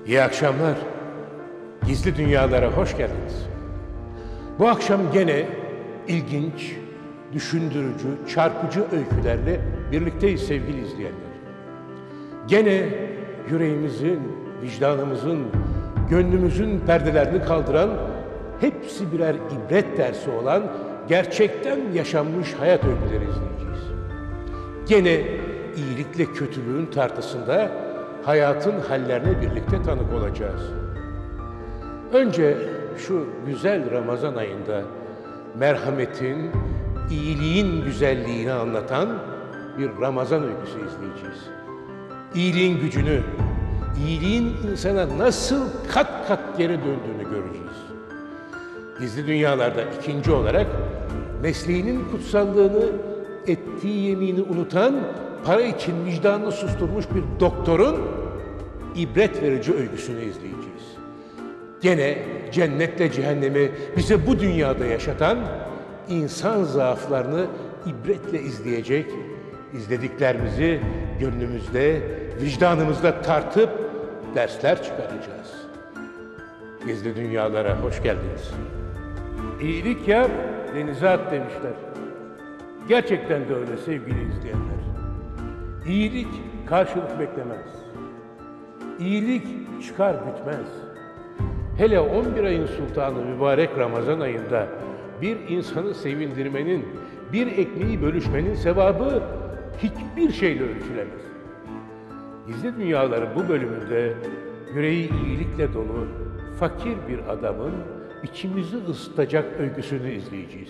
İyi akşamlar. Gizli Dünyalara hoş geldiniz. Bu akşam gene ilginç, düşündürücü, çarpıcı öykülerle birlikteyiz sevgili izleyenler. Gene yüreğimizin, vicdanımızın, gönlümüzün perdelerini kaldıran, hepsi birer ibret dersi olan gerçekten yaşanmış hayat öyküleri izleyeceğiz. Gene iyilikle kötülüğün tartısında hayatın hallerine birlikte tanık olacağız. Önce şu güzel Ramazan ayında merhametin, iyiliğin güzelliğini anlatan bir Ramazan öyküsü izleyeceğiz. İyiliğin gücünü, iyiliğin insana nasıl kat kat geri döndüğünü göreceğiz. Gizli Dünyalarda ikinci olarak mesleğinin kutsallığını, ettiği yemini unutan, para için vicdanını susturmuş bir doktorun ibret verici öyküsünü izleyeceğiz. Gene cennetle cehennemi bize bu dünyada yaşatan, insan zaaflarını ibretle izleyecek, izlediklerimizi gönlümüzde, vicdanımızda tartıp dersler çıkaracağız. Gizli Dünyalara hoş geldiniz. İyilik yap, denize at demişler. Gerçekten de öyle sevgili izleyenler. İyilik karşılık beklemez. İyilik çıkar bitmez. Hele 11 ayın sultanı mübarek Ramazan ayında bir insanı sevindirmenin, bir ekmeği bölüşmenin sevabı hiçbir şeyle ölçülemez. Gizli Dünyaların bu bölümünde yüreği iyilikle dolu, fakir bir adamın içimizi ısıtacak öyküsünü izleyeceğiz.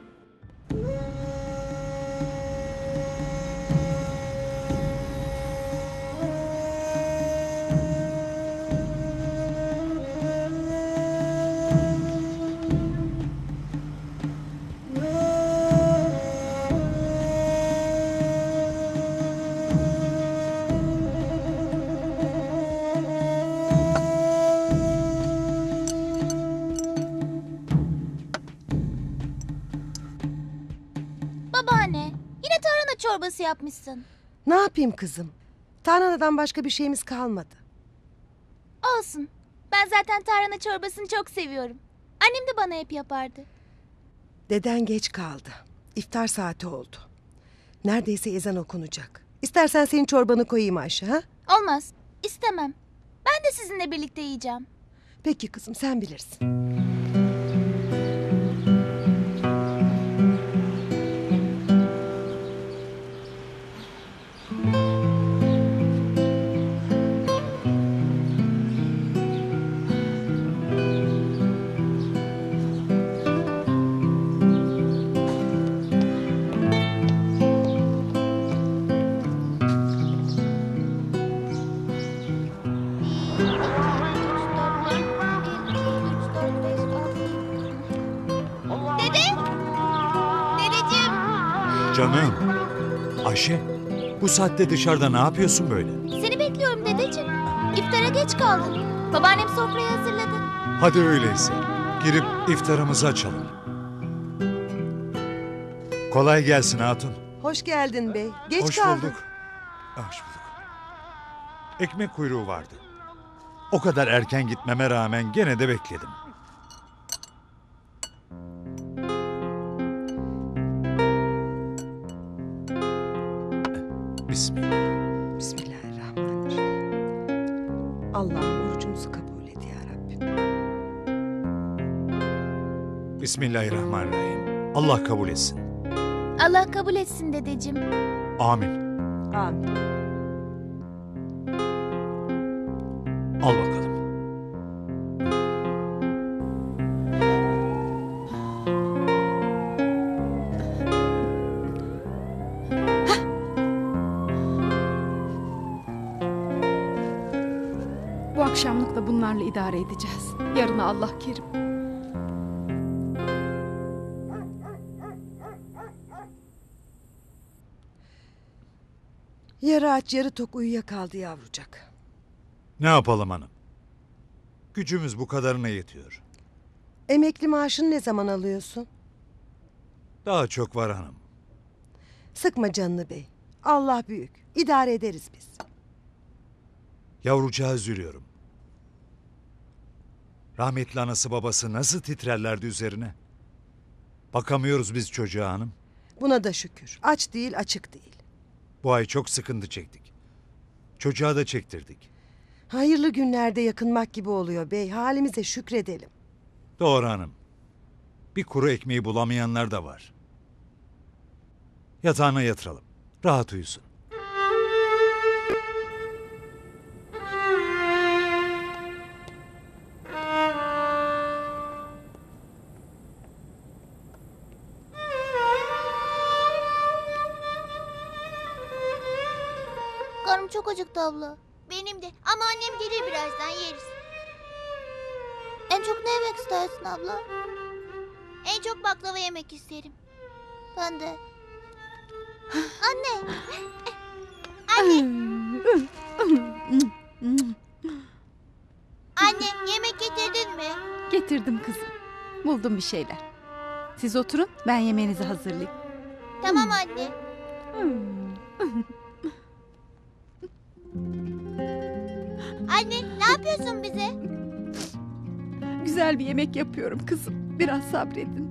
Babaanne, yine tarhana çorbası yapmışsın. Ne yapayım kızım? Tarhanadan başka bir şeyimiz kalmadı. Olsun. Ben zaten tarhana çorbasını çok seviyorum. Annem de bana hep yapardı. Deden geç kaldı. İftar saati oldu. Neredeyse ezan okunacak. İstersen senin çorbanı koyayım Ayşe, ha? Olmaz. İstemem. Ben de sizinle birlikte yiyeceğim. Peki kızım, sen bilirsin. Dede! Dedeciğim! Canım, Ayşe, bu saatte dışarıda ne yapıyorsun böyle? Seni bekliyorum dedeciğim. İftara geç kaldın. Babaannem sofrayı hazırladı. Hadi öyleyse, girip iftarımızı açalım. Kolay gelsin hatun. Hoş geldin bey. Geç Hoş kaldın. bulduk. Hoş bulduk. Ekmek kuyruğu vardı. O kadar erken gitmeme rağmen gene de bekledim. Bismillah. Bismillahirrahmanirrahim. Allah'ım orucumuzu kabul et ya Rabbim. Bismillahirrahmanirrahim. Allah kabul etsin. Allah kabul etsin dedeciğim. Amin. Amin. Al bakalım. Bu akşamlık da bunlarla idare edeceğiz. Yarına Allah kerim. Yarı aç yarı tok uyuyakaldı yavrucak. Ne yapalım hanım? Gücümüz bu kadarına yetiyor. Emekli maaşını ne zaman alıyorsun? Daha çok var hanım. Sıkma canını bey. Allah büyük. İdare ederiz biz. Yavrucağı üzülüyorum. Rahmetli anası babası nasıl titrerlerdi üzerine. Bakamıyoruz biz çocuğa hanım. Buna da şükür. Aç değil, açık değil. Bu ay çok sıkıntı çektik. Çocuğa da çektirdik. Hayırlı günlerde yakınmak gibi oluyor bey. Halimize şükredelim. Doğru hanım. Bir kuru ekmeği bulamayanlar da var. Yatağına yatıralım. Rahat uyusun. Karnım çok acıktı abla. Benim de ama annem gelir birazdan yeriz. En çok ne yemek istersin abla? En çok baklava yemek isterim. Ben de. Anne. Anne. Anne yemek getirdin mi? Getirdim kızım. Buldum bir şeyler. Siz oturun, ben yemeğinizi hazırlayayım. Tamam anne. Anne ne yapıyorsun bize? Güzel bir yemek yapıyorum kızım. Biraz sabredin.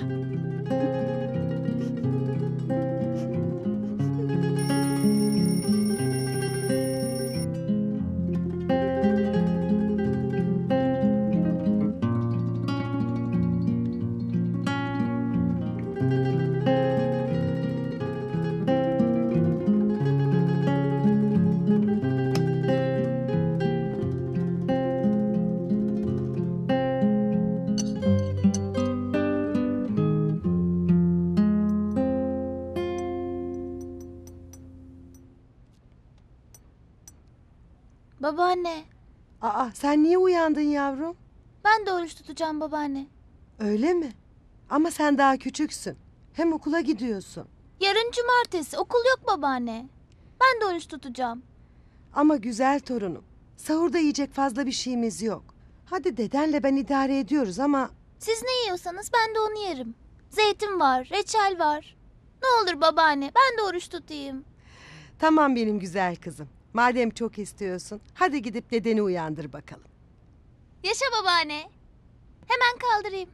Babaanne. Aa, sen niye uyandın yavrum? Ben de oruç tutacağım babaanne. Öyle mi? Ama sen daha küçüksün. Hem okula gidiyorsun. Yarın cumartesi okul yok babaanne. Ben de oruç tutacağım. Ama güzel torunum. Sahurda yiyecek fazla bir şeyimiz yok. Hadi dedenle ben idare ediyoruz ama... Siz ne yiyorsanız ben de onu yerim. Zeytin var, reçel var. Ne olur babaanne ben de oruç tutayım. Tamam benim güzel kızım. Madem çok istiyorsun, hadi gidip dedeni uyandır bakalım. Yaşa babaanne. Hemen kaldırayım.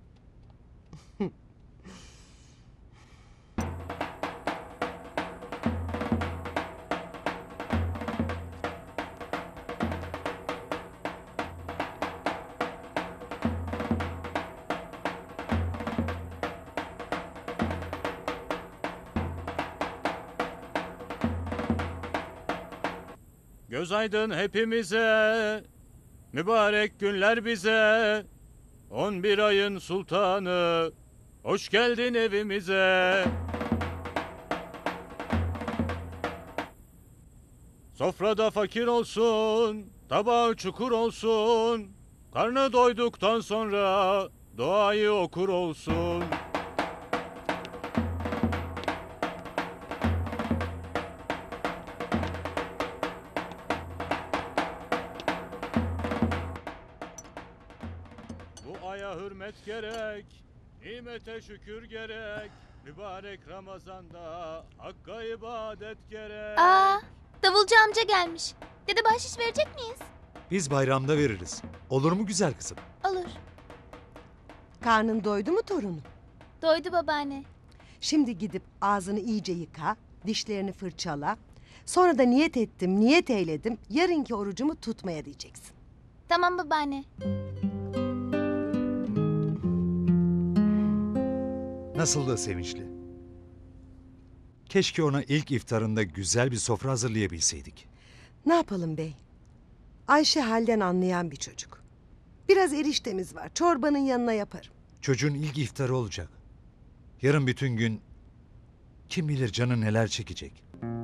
Göz aydın hepimize, mübarek günler bize. 11 ayın sultanı, hoş geldin evimize. Sofrada fakir olsun, tabağı çukur olsun. Karnı doyduktan sonra duayı okur olsun. Bu aya hürmet gerek, nimete şükür gerek. Mübarek Ramazan'da Hakk'a ibadet gerek. Aa, davulcu amca gelmiş. Dede bahşiş verecek miyiz? Biz bayramda veririz. Olur mu güzel kızım? Olur. Karnın doydu mu torunum? Doydu babaanne. Şimdi gidip ağzını iyice yıka, dişlerini fırçala. Sonra da niyet ettim, niyet eyledim. Yarınki orucumu tutmaya diyeceksin. Tamam babaanne. Nasıl da sevinçli. Keşke ona ilk iftarında güzel bir sofra hazırlayabilseydik. Ne yapalım bey? Ayşe halden anlayan bir çocuk. Biraz eriştemiz var, çorbanın yanına yaparım. Çocuğun ilk iftarı olacak. Yarın bütün gün kim bilir canı neler çekecek.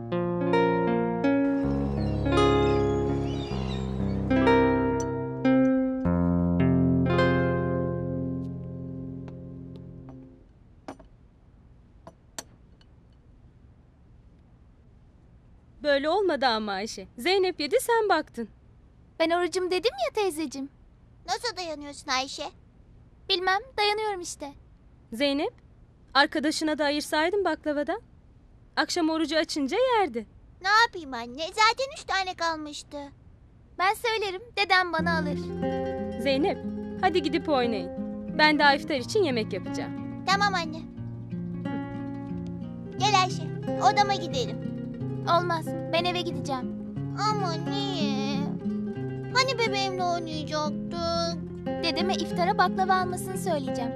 Böyle olmadı ama Ayşe. Zeynep yedi sen baktın. Ben orucum dedim ya teyzeciğim. Nasıl dayanıyorsun Ayşe? Bilmem dayanıyorum işte. Zeynep, arkadaşına da ayırsaydın baklavadan. Akşam orucu açınca yerdi. Ne yapayım anne? Zaten 3 tane kalmıştı. Ben söylerim dedem bana alır. Zeynep, Hadi gidip oynayın. Ben daha iftar için yemek yapacağım. Tamam anne. Gel Ayşe, odama gidelim. Olmaz, ben eve gideceğim. Ama niye? Hani bebeğimle oynayacaktık? Dedeme iftara baklava almasını söyleyeceğim.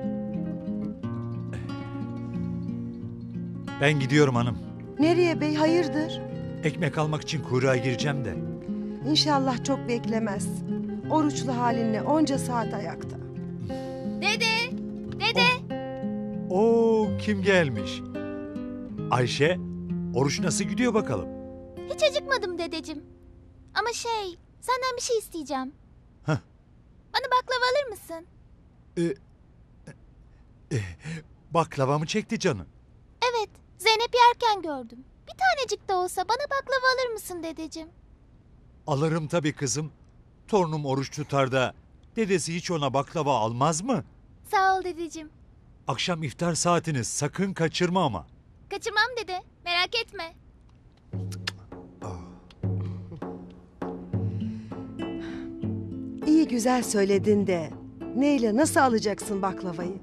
Ben gidiyorum hanım. Nereye bey, hayırdır? Ekmek almak için kuyruğa gireceğim de. İnşallah çok beklemez. Oruçlu halinle onca saat ayakta. Dede! Dede! Oo, kim gelmiş? Ayşe, oruç nasıl gidiyor bakalım? Hiç acıkmadım dedeciğim. Ama senden bir şey isteyeceğim. Hah. Bana baklava alır mısın? Baklava mı çekti canın? Evet, Zeynep yerken gördüm. Bir tanecik de olsa bana baklava alır mısın dedeciğim? Alırım tabii kızım. Torunum oruç tutar da dedesi hiç ona baklava almaz mı? Sağ ol dedeciğim. Akşam iftar saatiniz, sakın kaçırma ama. Kaçırmam dede, merak etme. İyi güzel söyledin de neyle, nasıl alacaksın baklavayı?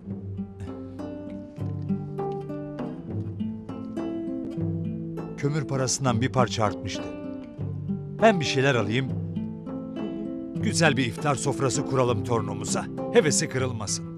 Kömür parasından bir parça artmıştı. Ben bir şeyler alayım. Güzel bir iftar sofrası kuralım torunumuza. Hevesi kırılmasın.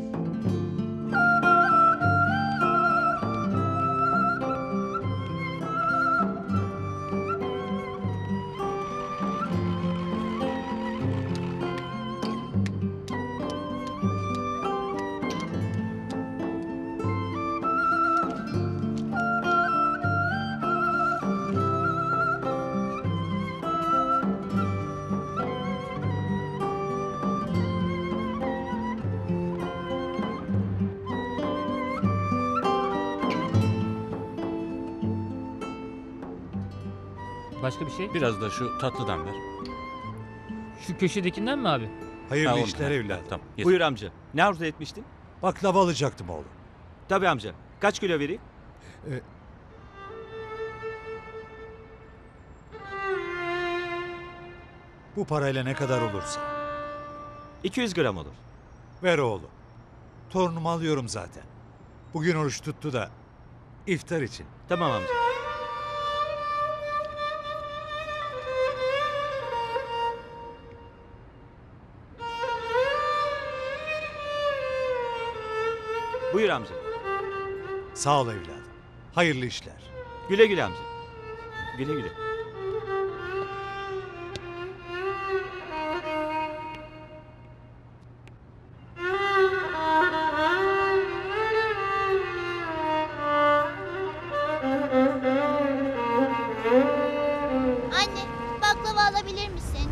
Başka bir şey? Biraz da şu tatlıdan ver. Şu köşedekinden mi abi? Hayırlı Ha, onu işler ver. evladım. Tamam. yes. Buyur amca. Ne arzu etmiştin? Baklava alacaktım oğlum. Tabii amca. Kaç kilo vereyim? Bu parayla ne kadar olursa. 200 gram olur. Ver oğlum. Torunumu alıyorum zaten. Bugün oruç tuttu da iftar için. Tamam amca. Buyur amca. Sağ ol evladım. Hayırlı işler. Güle güle amca. Güle güle. Anne, baklava alabilir misin?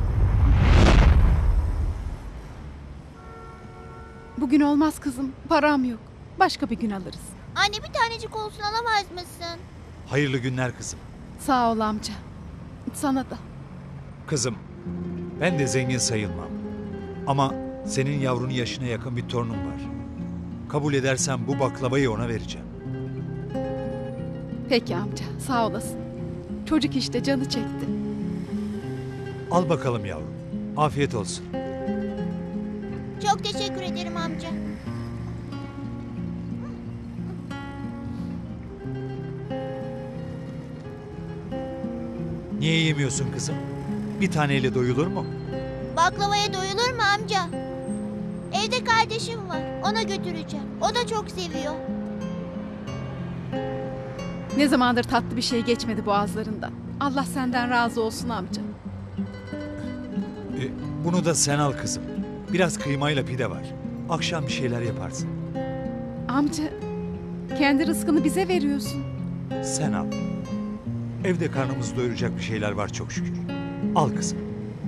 Bugün olmaz kızım. Param yok. Başka bir gün alırız. Anne bir tanecik olsun alamaz mısın? Hayırlı günler kızım. Sağ ol amca. Sana da. Kızım, ben de zengin sayılmam. Ama senin yavrunun yaşına yakın bir torunum var. Kabul edersen bu baklavayı ona vereceğim. Peki amca. Sağ olasın. Çocuk işte canı çekti. Al bakalım yavrum. Afiyet olsun. Çok teşekkür ederim amca. Niye yemiyorsun kızım? Bir taneyle doyulur mu? Baklavaya doyulur mu amca? Evde kardeşim var. Ona götüreceğim. O da çok seviyor. Ne zamandır tatlı bir şey geçmedi boğazlarından. Allah senden razı olsun amca. Bunu da sen al kızım. Biraz kıymayla pide var. Akşam bir şeyler yaparsın. Amca, kendi rızkını bize veriyorsun. Sen al. Evde karnımızı doyuracak bir şeyler var çok şükür. Al kızım.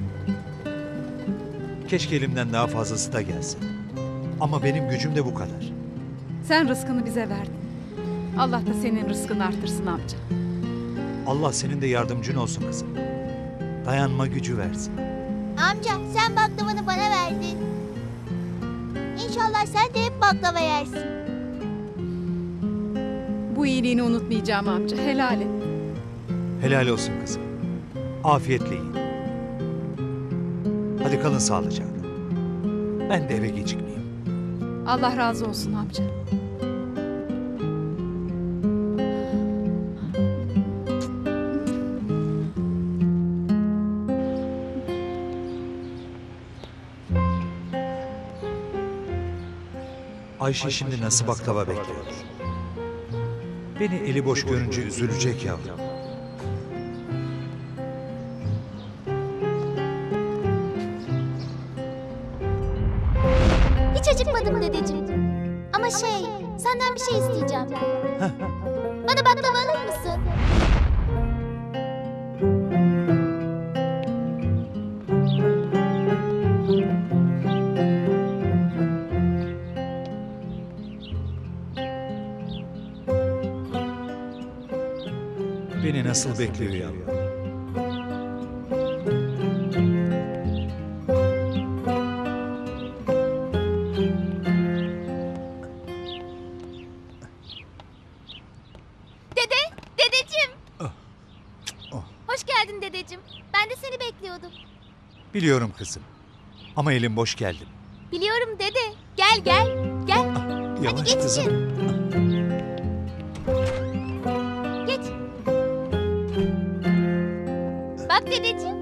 Keşke elimden daha fazlası da gelse. Ama benim gücüm de bu kadar. Sen rızkını bize verdin. Allah da senin rızkını artırsın amca. Allah senin de yardımcın olsun kızım. Dayanma gücü versin. Amca sen baklavanı bana verdin. İnşallah sen de hep baklava yersin. Bu iyiliğini unutmayacağım amca. Helal et. Helal olsun kızım. Afiyetle yiyin. Hadi kalın sağlıcakla. Ben de eve gecikmeyeyim. Allah razı olsun amca. Ayşe şimdi nasıl baklava bekliyor? Beni eli boş görünce üzülecek yavrum. Hiç acıkmadım dedeciğim. Ama senden bir şey isteyeceğim. Bana baklava alır mısın? Beni nasıl bekliyor yavrum? Dedeciğim. Hoş geldin dedeciğim. Ben de seni bekliyordum. Biliyorum kızım. Ama elim boş geldim. Biliyorum dede. Gel gel. Gel. Yavaş geç kızım. Geç. Bak dedeciğim.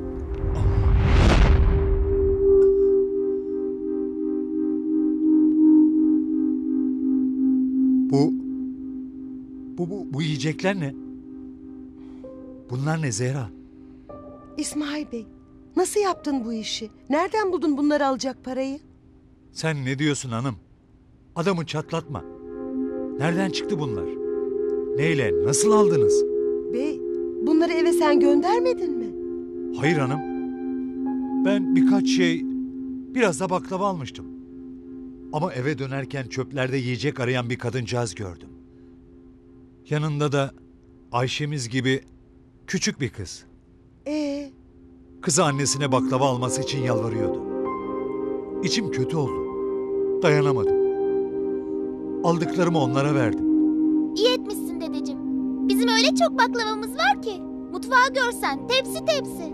Bu yiyecekler ne? Bunlar ne Zehra? İsmail Bey, nasıl yaptın bu işi? Nereden buldun bunları alacak parayı? Sen ne diyorsun hanım? Adamı çatlatma. Nereden çıktı bunlar? Neyle, nasıl aldınız? Bey, bunları eve sen göndermedin mi? Hayır hanım. Ben birkaç biraz da baklava almıştım. Ama eve dönerken çöplerde yiyecek arayan bir kadıncağız gördüm. Yanında da Ayşemiz gibi küçük bir kız. Kızı annesine baklava alması için yalvarıyordu. İçim kötü oldu. Dayanamadım. Aldıklarımı onlara verdim. İyi etmişsin dedeciğim. Bizim öyle çok baklavamız var ki. Mutfağı görsen tepsi tepsi.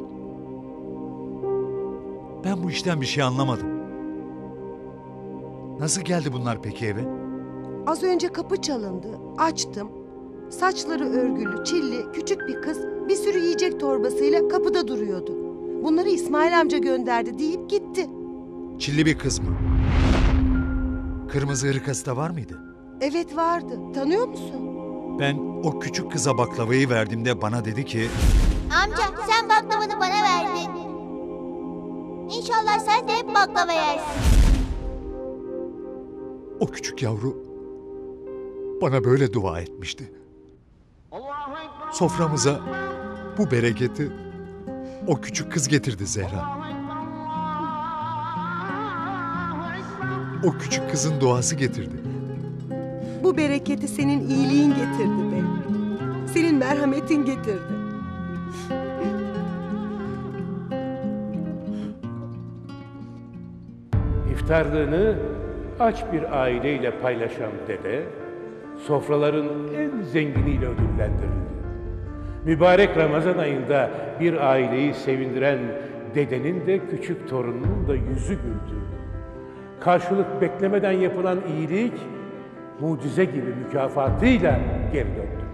Ben bu işten bir şey anlamadım. Nasıl geldi bunlar peki eve? Az önce kapı çalındı. Açtım. Saçları örgülü, çilli, küçük bir kız bir sürü yiyecek torbasıyla kapıda duruyordu. Bunları İsmail amca gönderdi deyip gitti. Çilli bir kız mı? Kırmızı hırkası da var mıydı? Evet vardı. Tanıyor musun? Ben o küçük kıza baklavayı verdiğimde bana dedi ki... Amca sen baklavanı bana verdin. İnşallah sen de hep baklava yersin. O küçük yavru bana böyle dua etmişti. Soframıza bu bereketi o küçük kız getirdi Zehra. O küçük kızın duası getirdi. Bu bereketi senin iyiliğin getirdi bey. Senin merhametin getirdi. İftarlığını aç bir aileyle paylaşan dede, sofraların en zenginiyle ödüllendirildi. Mübarek Ramazan ayında bir aileyi sevindiren dedenin de küçük torununun da yüzü güldü. Karşılık beklemeden yapılan iyilik, mucize gibi mükafatıyla geri döndü.